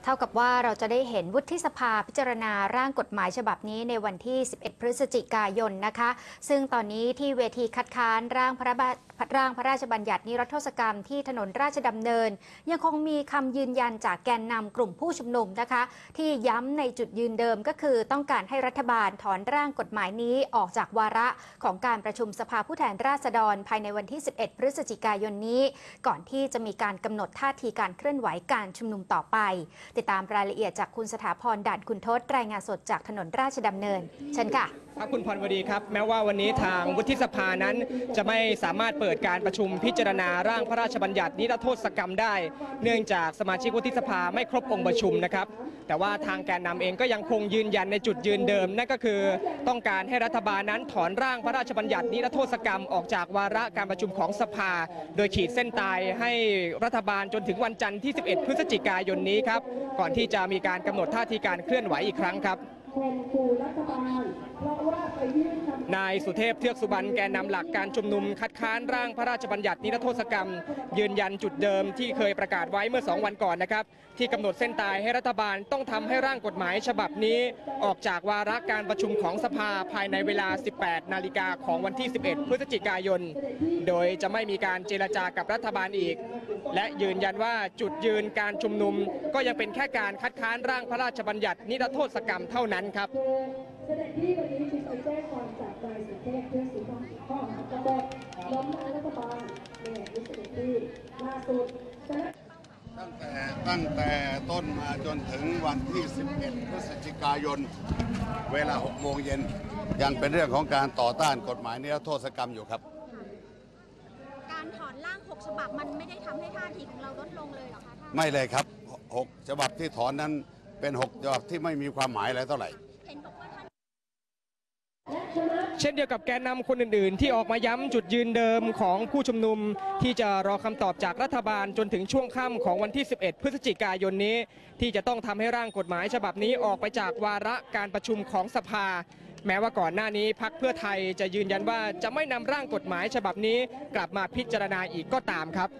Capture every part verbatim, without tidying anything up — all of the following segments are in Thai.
ท่ากับว่าเราจะได้เห็นวุฒิสภาพิจารณาร่างกฎหมายฉบับนี้ในวันที่ สิบเอ็ด พฤศจิกายนนะคะ ซึ่งตอนนี้ที่เวทีคัดค้านร่างพระร่างพระราชบัญญัตินิรโทษกรรมที่ถนนราชดำเนินยังคงมีคำยืนยันจากแกนนำกลุ่มผู้ชุมนุมนะคะที่ย้ำในจุดยืนเดิมก็คือต้องการให้รัฐบาลถอนร่างกฎหมายนี้ออกจากวาระของการประชุมสภาผู้แทนราษฎรภายในวันที่ สิบเอ็ด พฤศจิกายนนี้ก่อนที่จะมีการกำหนดท่าทีการเคลื่อนไหวการชุมนุมต่อไปติดตามรายละเอียดจากคุณสถาพร ด่านคุณทศรายงานสดจากถนนราชดำเนินเชิญค่ะครับคุณพรวดีครับแม้ว่าวันนี้ทางวุฒิสภานั้นจะไม่สามารถเปิดการประชุมพิจารณาร่างพระราชบัญญัตินิรโทษกรรมได้เนื่องจากสมาชิกวุฒิสภาไม่ครบองค์ประชุมนะครับแต่ว่าทางแกนนำเองก็ยังคงยืนยันในจุดยืนเดิมนั่นก็คือต้องการให้รัฐบาลนั้นถอนร่างพระราชบัญญัตินิรโทษกรรมออกจากวาระการประชุมของสภาโดยขีดเส้นตายให้รัฐบาลจนถึงวันจันทร์ที่ สิบเอ็ด พฤศจิกายนนี้ครับก่อนที่จะมีการกำหนดท่าทีการเคลื่อนไหวอีกครั้งครับนายสุเทพเทือกสุบรรณแกนนำหลักการชุมนุมคัดค้านร่างพระราชบัญญัตินิรโทษกรรมยืนยันจุดเดิมที่เคยประกาศไว้เมื่อสองวันก่อนนะครับที่กำหนดเส้นตายให้รัฐบาลต้องทำให้ร่างกฎหมายฉบับนี้ออกจากวาระการประชุมของสภาภายในเวลา สิบแปด นาฬิกาของวันที่ สิบเอ็ด พฤศจิกายนโดยจะไม่มีการเจรจากับรัฐบาลอีกและยืนยันว่าจุดยืนการชุมนุมก็ยังเป็นแค่การคัดค้านร่างพระราชบัญญัตินิรโทษกรรมเท่านั้นครับเสด็จที่วันนี้จึงไปแจ้งความจากนายสุเทพเทือกสุบรรณข้อหากบฏล้มล้างรัฐบาลเนี่ยที่เสด็จที่ล่าสุดตั้งแต่ตั้งแต่ต้นมาจนถึงวันที่ สิบเอ็ด พฤศจิกายนเวลา หก โมงเย็นยังเป็นเรื่องของการต่อต้านกฎหมายนิรโทษกรรมอยู่ครับการถอนร่างหกฉบับมันไม่ได้ทำให้ท่าทีของเราลดลงเลยหรอคะท่านไม่เลยครับหกฉบับที่ถอนนั้นเป็นหกฉบับที่ไม่มีความหมายอะไรเท่าไหร่เช่นเดียวกับแกนนำคนอื่นๆที่ออกมาย้ำจุดยืนเดิมของผู้ชุมนุมที่จะรอคำตอบจากรัฐบาลจนถึงช่วงค่ำของวันที่ สิบเอ็ด พฤศจิกายนนี้ที่จะต้องทำให้ร่างกฎหมายฉบับนี้ออกไปจากวาระการประชุมของสภาแม้ว่าก่อนหน้านี้พรรคเพื่อไทยจะยืนยันว่าจะไม่นำร่างกฎหมายฉบับนี้กลับมาพิจารณาอีกก็ตามครับ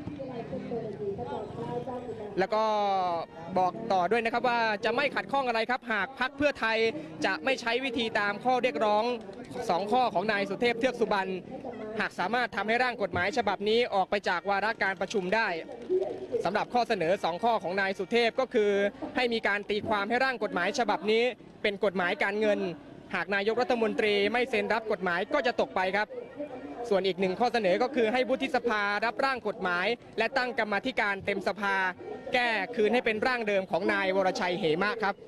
แล้วก็บอกต่อด้วยนะครับว่าจะไม่ขัดข้องอะไรครับหากพรรคเพื่อไทยจะไม่ใช้วิธีตามข้อเรียกร้องสองข้อของนายสุเทพเทือกสุบรรณหากสามารถทำให้ร่างกฎหมายฉบับนี้ออกไปจากวาระการประชุมได้สำหรับข้อเสนอสองข้อของนายสุเทพก็คือให้มีการตีความให้ร่างกฎหมายฉบับนี้เป็นกฎหมายการเงินหากนายกรัฐมนตรีไม่เซ็นรับกฎหมายก็จะตกไปครับส่วนอีกหนึ่งข้อเสนอก็คือให้วุฒิสภารับร่างกฎหมายและตั้งกรรมาธิการเต็มสภาแก้คืนให้เป็นร่างเดิมของนายวรชัยเหมะครับ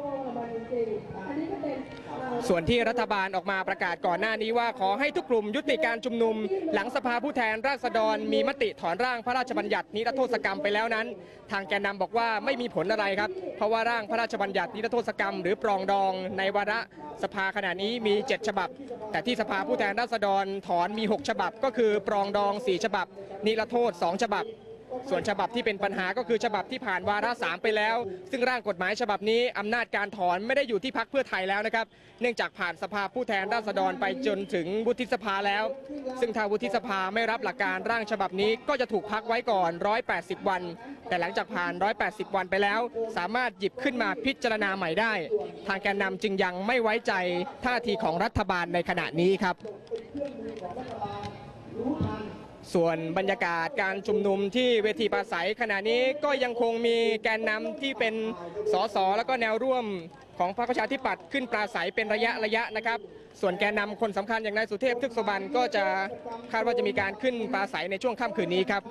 ส่วนที่รัฐบาลออกมาประกาศก่อนหน้านี้ว่าขอให้ทุกกลุ่มยุติการชุมนุมหลังสภาผู้แทนราษฎรมีมติถอนร่างพระราชบัญญัตินิรโทษกรรมไปแล้วนั้นทางแกนนำบอกว่าไม่มีผลอะไรครับเพราะว่าร่างพระราชบัญญัตินิรโทษกรรมหรือปรองดองในวาระสภาขณะนี้มีเจ็ดฉบับแต่ที่สภาผู้แทนราษฎรถอนมีหกฉบับก็คือปรองดองสี่ฉบับนิรโทษสองฉบับส่วนฉบับที่เป็นปัญหาก็คือฉบับที่ผ่านวาระสามไปแล้วซึ่งร่างกฎหมายฉบับนี้อำนาจการถอนไม่ได้อยู่ที่พรรคเพื่อไทยแล้วนะครับเนื่องจากผ่านสภาผู้แทนราษฎรไปจนถึงวุฒิสภาแล้วซึ่งถ้าวุฒิสภาไม่รับหลักการร่างฉบับนี้ก็จะถูกพักไว้ก่อนหนึ่งร้อยแปดสิบวันแต่หลังจากผ่านหนึ่งร้อยแปดสิบวันไปแล้วสามารถหยิบขึ้นมาพิจารณาใหม่ได้ทางแกนนำจึงยังไม่ไว้ใจท่าทีของรัฐบาลในขณะนี้ครับส่วนบรรยากาศการชุมนุมที่เวทีปราศัยขณะนี้ก็ยังคงมีแกนนำที่เป็นสสแล้วก็แนวร่วมของพรรคประชาธิปัตย์ขึ้นปราศัยเป็นระยะระยะนะครับส่วนแกนนำคนสำคัญอย่างนายสุเทพเทือกสุบรรณก็จะคาดว่าจะมีการขึ้นปราศัยในช่วงค่ำคืนนี้ครับ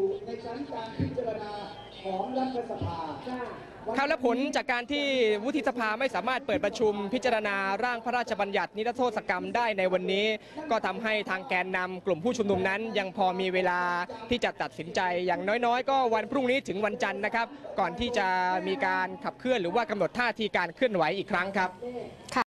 ข่าวและผลจากการที่วุฒิสภาไม่สามารถเปิดประชุมพิจารณาร่างพระราชบัญญัตินิรโทษกรรมได้ในวันนี้ก็ทำให้ทางแกนนำกลุ่มผู้ชุมนุมนั้นยังพอมีเวลาที่จะตัดสินใจอย่างน้อยๆก็วันพรุ่งนี้ถึงวันจันทร์นะครับก่อนที่จะมีการขับเคลื่อนหรือว่ากำหนดท่าทีการเคลื่อนไหวอีกครั้งครับ